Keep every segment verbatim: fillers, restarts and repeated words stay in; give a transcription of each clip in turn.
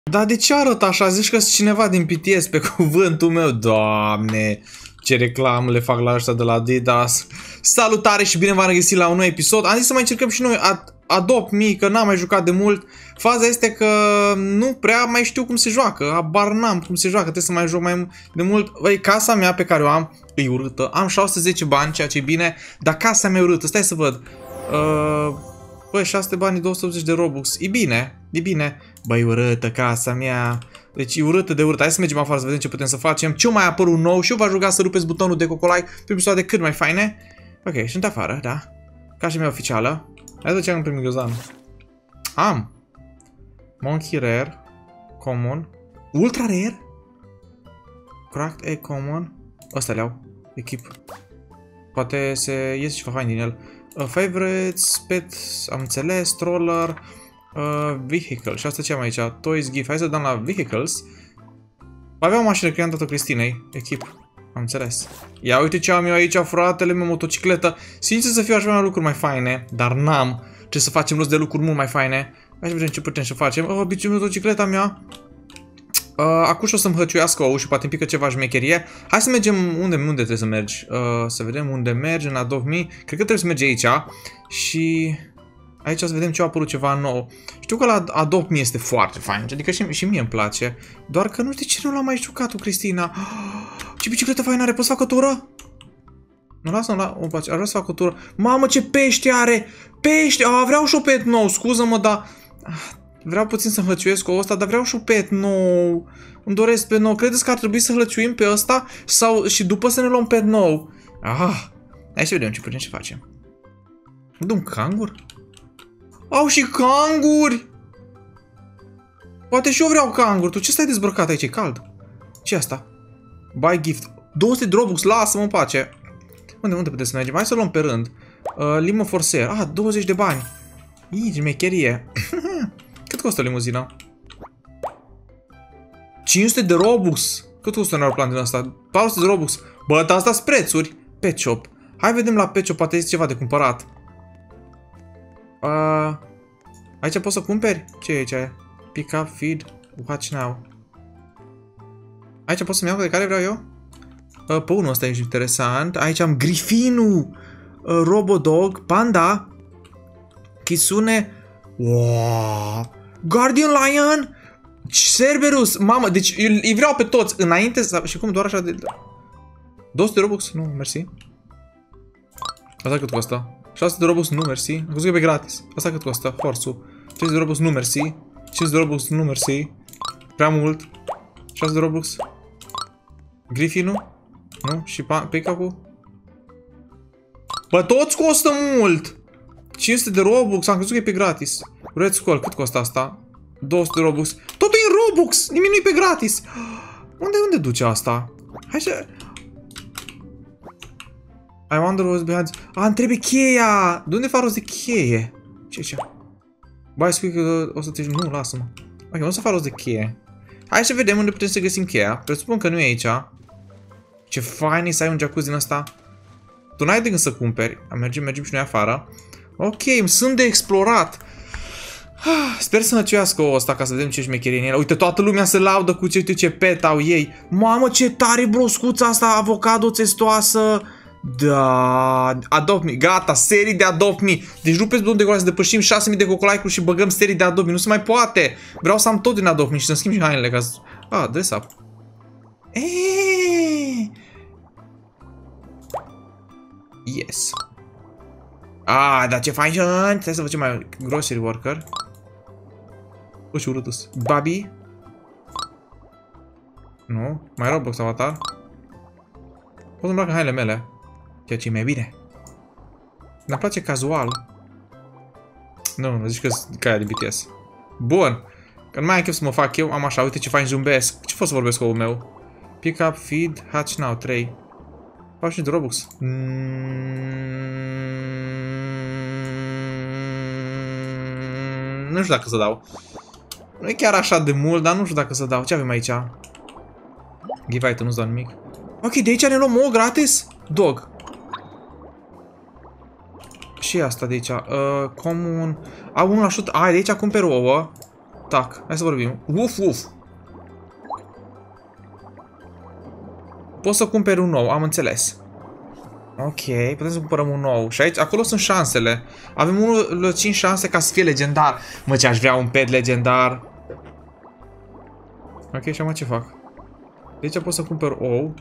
Dar de ce arăt așa? Zici că sunt cineva din P T S pe cuvântul meu. Doamne, ce reclamă le fac la ăștia de la Adidas. Salutare și bine v-am regăsit la un nou episod. Am zis să mai încercăm și noi Adopt Me, că n-am mai jucat de mult. Faza este că nu prea mai știu cum se joacă. Habar n-am cum se joacă, trebuie să mai joc mai de mult. Băi, casa mea pe care o am e urâtă. Am șase sute zece bani, ceea ce e bine, dar casa mea e urâtă. Stai să văd. Uh... Băi, șase sute bani, două sute optzeci de Robux. E bine, e bine. Băi, urâtă casa mea. Deci e urâtă de urâtă. Hai să mergem afară să vedem ce putem să facem. Ce mai apărut nou și eu v-aș ruga să rupeți butonul de cocolai pe episoade cât mai faine. Ok, sunt afară, da. Cașa mea oficială. Hai să ducem în primul ghiozdan. Am. Monkey Rare. Common. Ultra Rare. Cracked Egg Common. Ăsta le-au. Echip. Poate se iese ceva fain din el. Uh, favorites, pets, am înțeles, stroller, uh, vehicle. Și asta ce am aici? Toys, gift. Hai să dăm la vehicles. Avea o mașină că i-am dat-o Cristinei. Echip. Am înțeles. Ia uite ce am eu aici, fratele meu, motocicletă. Sincer să fiu, aș vrea lucruri mai faine, dar n-am ce să facem rost de lucruri mult mai faine. Hai să vedem ce putem să facem. Oh, biciu, motocicleta mea. Uh, acum și o să-mi hăciuiască ou și poate îmi pică ceva șmecherie. Hai să mergem unde, unde trebuie să mergi. Uh, să vedem unde mergi în Adopt Me. Cred că trebuie să mergi aici. Și aici să vedem ce a apărut ceva nou. Știu că la Adopt Me este foarte fain. Adică și, și mie îmi place. Doar că nu știu de ce nu l-am mai jucat-o, Cristina. Oh, ce bicicletă faină are. Poți să fac o tură? Nu lasă, nu la... O, aș vrea să fac o tură. Mamă, ce pește are! Pește! Ah, vreau și o pet nou. Scuză-mă, dar... Vreau puțin să hăciuiesc cu ăsta, dar vreau și un pet nou. Îmi doresc pet nou. Credeți că ar trebui să hăciuim pe ăsta? Sau și după să ne luăm pet nou? Ah, hai să vedem ce putem să facem. Dă un cangur? Au și canguri! Poate și eu vreau canguri. Tu ce stai dezbrăcat aici? E cald. Ce asta? Buy gift. două sute de Robux, lasă-mă în pace. Unde, unde putem să mergem? Hai să luăm pe rând. Uh, Limo for sale. Ah, douăzeci de bani. Ii, șmecherie. Cât costă limuzina? cinci sute de Robux. Cât costă un aeroplan din asta? patru sute de Robux. Bă, dar asta-s prețuri. Pet Shop. Hai vedem la Pet Shop, poate este ceva de cumpărat. Uh, aici poți să cumperi? Ce e aici? Pick up, feed, watch now. Aici pot să-mi iau de care vreau eu? Uh, pe unul ăsta e interesant. Aici am Grifinul, uh, Robodog, Panda, Kitsune. Wow. Guardian Lion, Cerberus, mamă, deci îi vreau pe toți înainte să... Și cum doar așa de... două sute de Robux? Nu, mersi. Asta cât costă? șase sute de Robux? Nu, mersi. Am crezut că e pe gratis. Asta cât costă? Horsul. cincizeci de Robux? Nu, mersi. cincizeci de Robux? Nu, mersi. Prea mult. șase sute de Robux? Griffinul? Nu? Și pick-up-ul? Bă, toți costă mult! cinci sute de Robux, am crezut că e pe gratis. Red Skull, cât costă asta? două sute de Robux. Totul e în Robux, nimic nu e pe gratis. Unde, unde duce asta? Hai să... I wonder what's behind... Ah, îmi trebuie cheia! De unde fac rost de cheie? Ce ce? Bai, spui că o să te... Nu, lasă-mă. Ok, nu o să fac rost de cheie. Hai să vedem unde putem să găsim cheia. Presupun că nu e aici. Ce fain e să ai un jacuzzi din asta. Tu n-ai de gând să cumperi. Mergem, mergem și noi afară. Ok, sunt de explorat. Sper să năciuiască ăsta ca să vedem ce șmecherie în el. Uite, toată lumea se laudă cu ce, ce pet au ei. Mamă, ce tare broscuța asta, avocado țestoasă. Da, Adopt Me, gata, serii de Adopt Me. Deci rupeți butonul de goală să depășim șase mii de cocolai-uri și băgăm serii de Adopt Me. Nu se mai poate. Vreau să am tot din Adopt Me și să-mi schimb și hainele ca să... Ah, dress up. Eee. Yes. Ah, dar ce fain, hai să facem mai grocery worker. Bă, ce urât-s. Babi. Nu, mai Roblox avatar. Pot să îmbrac în hainele mele. Ceea ce e mai bine. Mi-mi place casual. Nu, nu zici că ca aia de B T S. Bun. Că nu mai am chef să mă fac eu, am așa, uite ce fain zâmbesc. Ce pot să vorbesc cu omul meu? Pick up, feed, hatch now, trei. Fac și de Robux. Mm... Nu știu dacă să dau. Nu e chiar așa de mult, dar nu știu dacă să dau. Ce avem aici? Give item, nu-ți dau nimic. Ok, de aici ne luăm ouă gratis? Dog. Și asta de aici. Uh, comun. Au unul la șut. Ai, de aici cumperi ouă. Tac, hai să vorbim. Uf, uf. Poți să cumperi un nou, am înțeles. Ok, putem să cumpărăm un nou. Și aici, acolo sunt șansele. Avem unu la cinci șanse ca să fie legendar. Mă, ce aș vrea un pet legendar. Ok, și acum ce fac? Deci pot să cumpăr ou.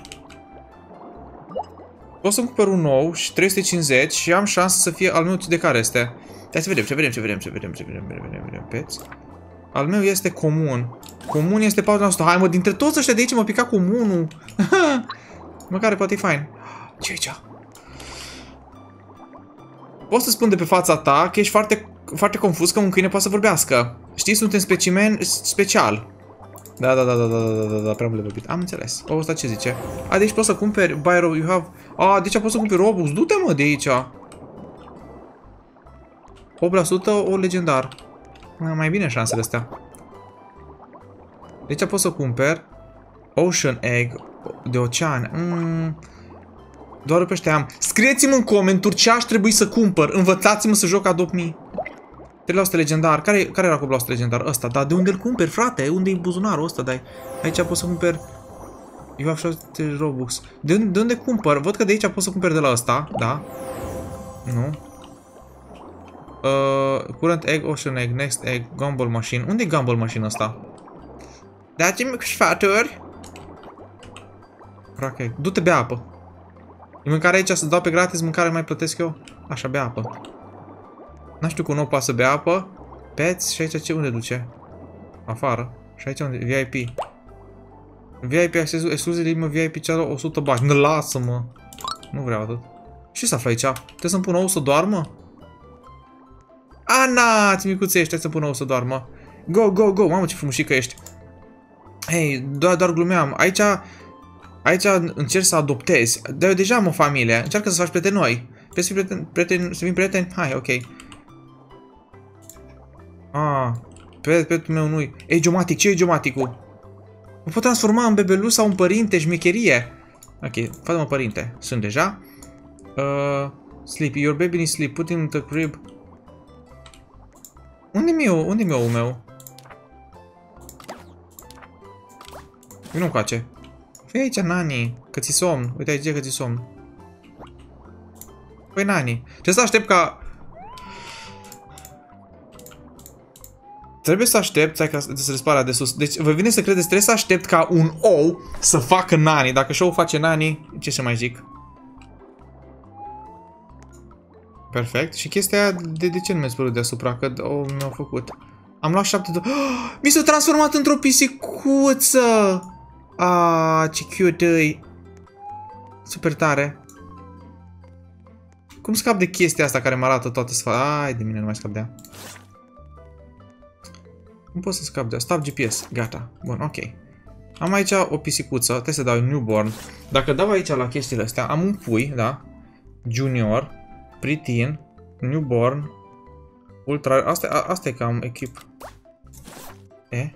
Pot să cumpăr un nou și trei sute cincizeci și am șansa să fie al meu. De care este? Hai să vedem, ce vedem, ce vedem, ce vedem, ce vedem, ce vedem, vedem, peți. Al meu este comun. Comun este patru la sută. Hai mă, dintre toți ăștia de aici mă pica comunul. Măcar poate e fain. Ce aici? Pot să spun de pe fața ta că ești foarte, foarte confuz că un câine poate să vorbească. Știi, suntem specimen special. Da, da, da, da, da, da, da, da, prea mult de vorbit. Am înțeles. O, ăsta ce zice? A, deci poți să cumperi, buy, you have... A, deci poți să cumperi Robux. Du-te, mă, de aici. opt la sută o legendar. Mai bine șansele astea. Deci poți să cumperi Ocean Egg de ocean. Mm. Doar pe ăștia am. Scrieți-mi în comentarii ce aș trebui să cumpăr. Învățați-mă să joc Adopt Me. trei la sută legendar. Care, care era cu la sută legendar? Ăsta. Dar de unde îl cumperi, frate? Unde e buzunarul ăsta? Dai. Aici poți să cumperi. Eu am șase Robux. De unde, de unde cumpăr? Văd că de aici poți să cumperi de la ăsta. Da. Nu. Uh, current Egg, Ocean Egg, Next Egg, Gumball Machine. Unde e Gumball Machine ăsta? Dați-mi sfaturi. Ok. Du-te, bea apă. E mâncare aici, să dau pe gratis, mâncare mai plătesc eu. Așa, bea apă. N-am știu cum nu poate să bea apă. Pets și aici ce unde duce? Afară. Și aici unde? V I P. V I P accesul exclusiv, mă, V I P cealaltă o sută bani. Nu, lasă-mă. Nu vreau atât. Ce să află aici? Trebuie să-mi pun ou să doarmă? Ana, ți micuțe ești, să pun ou să doarmă. Go, go, go. Mamă, ce frumușică ești. Hei, doar, doar glumeam. Aici, aici încerci să adoptezi. Dar eu deja am o familie. Încearcă să faci prieteni noi. Vrei să fii prieten, prieten, să fim prieteni? Hai, ok. Ah, petul meu nu-i. Ei, Geomatic, ce e Geomaticul? Mă pot transforma în bebeluș sau în părinte, șmecherie. Ok, fă-mă părinte. Sunt deja. Uh, sleep, your baby needs sleep. Put him in the crib. Unde-mi eu? Unde-mi eu meu? Vino încoace. Fii aici, Nani, că ți somn. Uite aici că ți somn. Păi, Nani, trebuie să aștept ca... Trebuie să aștept, hai ca să se dispara de sus. Deci, vă vine să credeți, trebuie să aștept ca un ou să facă Nani. Dacă și ou face Nani, ce să mai zic? Perfect. Și chestia aia, de, de ce nu mi-a spărut deasupra? Că oh, mi-au făcut. Am luat șapte... Oh, mi s-a transformat într-o pisicuță! Ah, ce cute-i! Super tare! Cum scap de chestia asta care mă arată toate sfa... Ai de mine, nu mai scap de ea. Cum pot să scap de ea? Stop G P S. Gata. Bun, ok. Am aici o pisicuță. Trebuie să dau newborn. Dacă dau aici la chestiile astea, am un pui, da? Junior, preteen, newborn, ultra... Asta, a, asta e cam echip. E?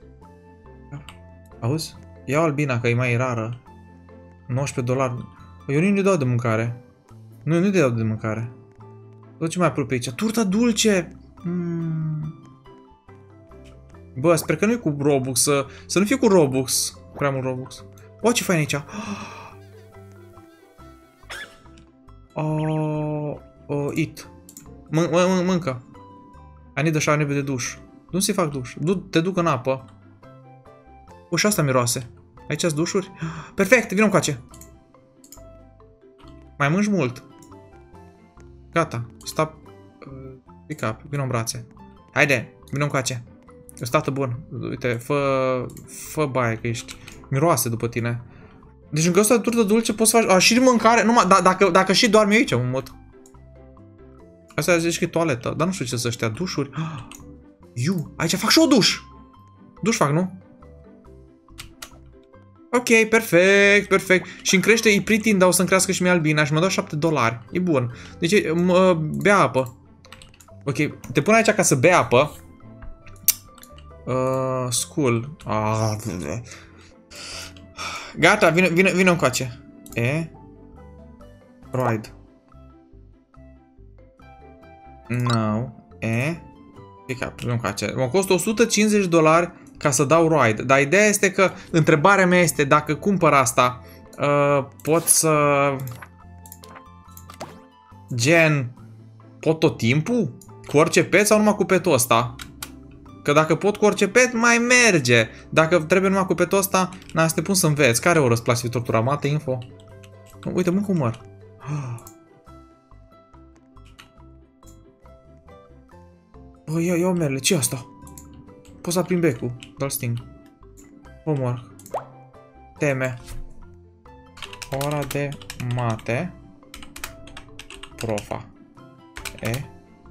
Auzi? Iau albina, că e mai rară. nouăsprezece dolari. Eu nu-i dau de mâncare. Nu, nu-i dau de mâncare. Tot ce mai apropie aici. Turta dulce! Mm. Bă, sper că nu e cu Robux. Să, să nu fie cu Robux. Prea mult Robux. O, ce fain aici. Oh, oh, eat. Mân mân mâncă. I need a shower, nevoie de duș. Nu se fac duș. Du te duc în apă. O, și asta miroase. Aici sunt dușuri? Perfect, vină încoace. Mai mânci mult. Gata. Stop. Uh, pick up. Vină în brațe. Haide, vină încoace. Eu stată bun. Uite, fă, fă baie că ești. Miroase după tine. Deci în ăsta de turtă dulce poți să faci... A, și mâncare... Numai, da, dacă, dacă și doarmi aici, mă mod. Asta zici că e toaletă. Dar nu știu ce să ăștia. Dușuri. Iu, aici fac și o duș. Duș fac, nu? Ok, perfect, perfect. Și îmi crește, e preteen, dar o să-mi crească și mie albina și mă dau șapte dolari. E bun. Deci, mă, bea apă. Ok, te pun aici ca să bea apă. Uh, school. Ah, gata, vine, vine, vine încoace. E? Ride. No. E? Pick up, nu cace. Mă costă o sută cincizeci de dolari ca să dau ride. Dar ideea este că întrebarea mea este dacă cumpăr asta, uh, pot să... Gen... Pot tot timpul? Cu orice pet sau numai cu petul ăsta? Că dacă pot cu orice pet, mai merge. Dacă trebuie numai cu petul ăsta, n-am să te pun să înveți. Care o răsplați tortura? Mate info. Uite, mă cum măr. Bă, ia, ia merle, ce asta? Poți să aprind becul, dă-l sting. Homework. Teme. Ora de mate. Profa. E.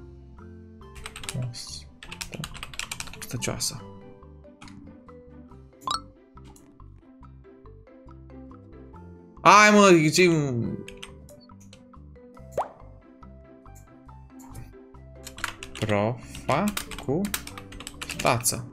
Stăcioasă. Hai mă, ce... Profa cu tață.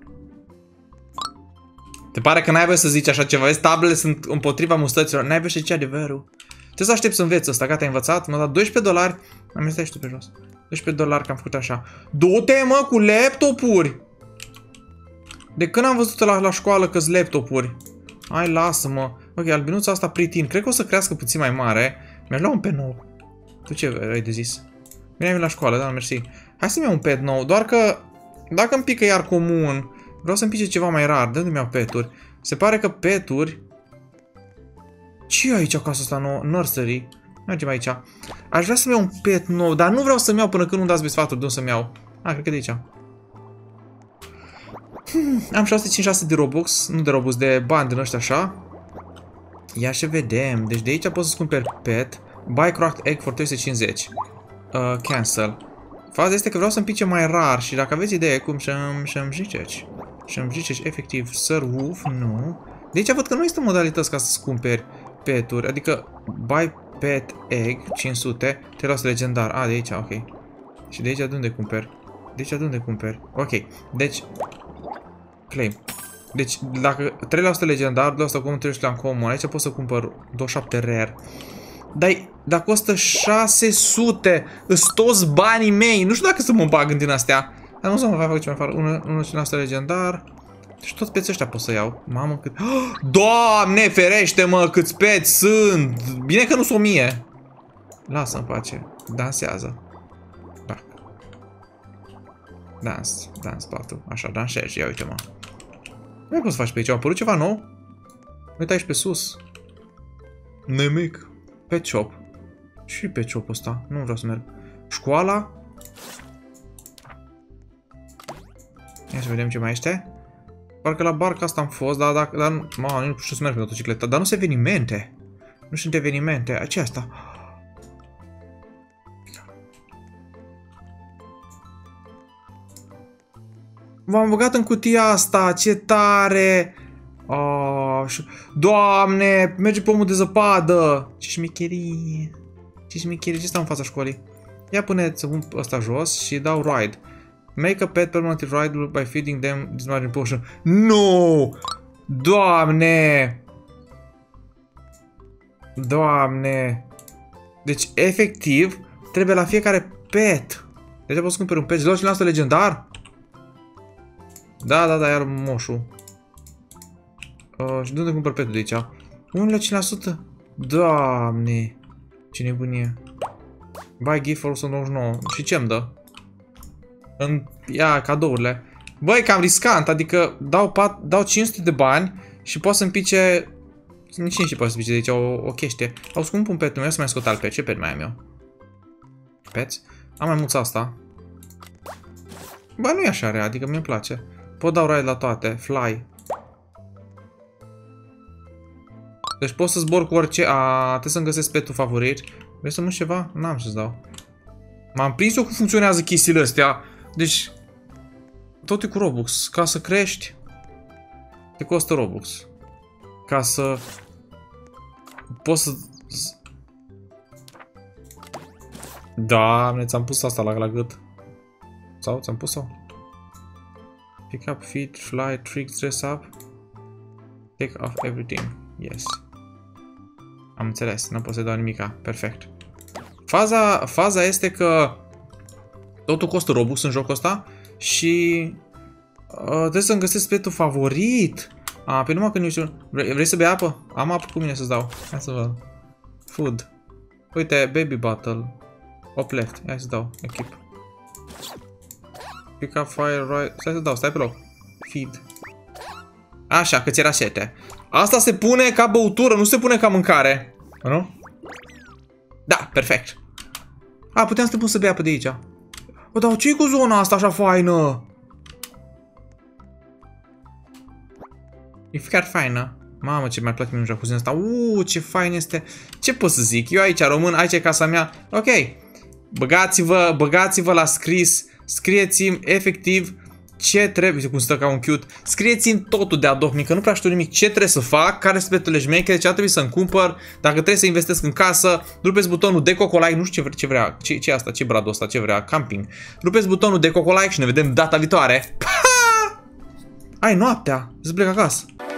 Te pare că n-ai voie să zici așa ceva? Vezi, tablele sunt împotriva mustăților. N-ai voie să zici adevărul. Trebuie să aștept să înveți ăsta. Gata, ai învățat? M-a dat doisprezece dolari. Am mai stai și tu pe jos. doisprezece dolari că am făcut așa. Du-te, mă, cu laptopuri! De când am văzut la, la școală că-s laptopuri? Hai, lasă-mă. Ok, albinuța asta pritin. Cred că o să crească puțin mai mare. Mi-aș lua un pet nou. Tu ce ai de zis? Bine ai la școală, da, mersi. Hai să-mi iau un pet nou. Doar că dacă îmi pică iar comun, vreau să-mi pice ceva mai rar. De unde mi-au peturi? Se pare că peturi... Ce e aici casa asta nouă? Nursery. Mergem aici. Aș vrea să-mi iau un pet nou, dar nu vreau să-mi iau până când nu dați sfaturi de unde să-mi iau. Ah, cred că de aici. Hmm, am șase sute cincizeci și șase de Robux, nu de Robux, de bani din ăștia așa. Ia și vedem. Deci de aici pot să-ți cumperi pet. Buy cracked egg for trei sute cincizeci. Uh, cancel. Faza este că vreau să-mi pice mai rar și dacă aveți idee cum să-mi să-mi ziceți. Să-mi ziceți efectiv Sir Wolf, nu. De aici văd că nu există modalități ca să-ți cumperi peturi. Adică buy pet egg cinci sute, trei la sută legendar. A, de aici, ok. Și de aici de unde cumperi? De aici de unde cumperi? Ok, deci claim. Deci dacă trei la sută legendar, doi la sută comun, trei la sută comun, aici pot să cumpăr douăzeci și șapte rare. Dar dacă costă șase sute, îs toți banii mei. Nu știu dacă să mă bag în din astea. Dar nu să mă fac ce mai fac. unu la sută legendar. Deci toți peții ăștia pot să iau. Mamă cât... Oh, Doamne ferește mă, câți peți sunt. Bine că nu sunt o mie. Lasă-mi pace. Dansează. Bac. Dans. Dans patru. Așa, dansezi. Ia uite mă. Nu poți să faci pe aici. A apărut ceva nou? Uite aici pe sus. Nimic. Pet shop. Și pet shop ăsta. Nu vreau să merg. Școala. Ia să vedem ce mai este. Parcă la barca asta am fost, dar dacă... Dar, mă, nu știu să merg pe motocicletă. Dar nu sunt evenimente. Nu sunt evenimente. Ce asta? M-am băgat în cutia asta. Ce tare! Oh, Doamne! Merge pomul de zăpadă! Ce șmecherie! Ce șmecherie! Ce stau în fața școlii? Ia pune-ți ăsta jos și dau ride. Make a pet permanently rideable by feeding them this margin potion. Nu! Doamne! Doamne! Deci, efectiv, trebuie la fiecare pet. Deci poți să cumperi un pet. douăzeci la sută legendar? Da, da, da, iar moșul. Uh, și de unde cumpăr petul de aici? unu la cinci la sută? Doamne! Ce nebunie. Buy gift for o sută nouăzeci și nouă. Și ce-mi dă? În... Ia, cadourile. Băi, cam riscant. Adică dau, pat, dau cinci sute de bani și pot să-mi pice... Nici nici poate să pice de aici o, o chestie. Au să cumpăr un petul meu să mai scot alt pet. Ce pet mai am eu? Pets? Am mai mulți asta. Bă, nu e așa rea. Adică mi-e place. Pot dau ride la toate. Fly. Deci pot să zbor cu orice... A, trebuie să-mi găsesc petul favorit. Vrei să nu ceva? N-am să-ți dau. M-am prins eu cum funcționează chestiile astea. Deci... Tot e cu Robux. Ca să crești... Te costă Robux. Ca să... Poți să... Doamne, ți-am pus asta la, la gât. Sau ți-am pus-o? Pick up, feed, fly, trick, dress up. Take off everything. Yes. Am înțeles, nu pot să dau nimica. Perfect. Faza, faza este că totul costă Robux în jocul ăsta și uh, trebuie să-mi găsesc petul favorit. A, pe numai că nu știu. Vrei, vrei să bei apă? Am apă cu mine să-ți dau. Hai să văd. Food. Uite, baby bottle. Op left. Hai să dau. Equip. Pick up fire right. Stai să dau, stai pe loc. Feed. Așa, că ți era sete. Asta se pune ca băutură, nu se pune ca mâncare. Nu? Da, perfect. A, puteam să te pun să bei apă de aici. Bă, dar ce-i cu zona asta așa faină? E chiar faină. Mamă, ce mi-ar place mie jacuzzi asta. Uuu, ce fain este. Ce pot să zic? Eu aici, român, aici e casa mea. Ok. Băgați-vă, băgați-vă la scris. Scrieți-mi efectiv ce trebuie. Uite cum stă ca un cute. Scrieți-mi totul de adocnic, că nu prea știu nimic. Ce trebuie să fac, care sunt petele șmechere, ce ar trebui să-mi cumpăr. Dacă trebuie să investesc în casă, rupeți butonul de cocolike. Nu știu ce vrea, ce vrea. Ce, ce e asta? Ce bradul ăsta? Ce vrea? Camping. Rupeți butonul de cocolike și ne vedem data viitoare. Pa! Ai noaptea. Să plec acasă.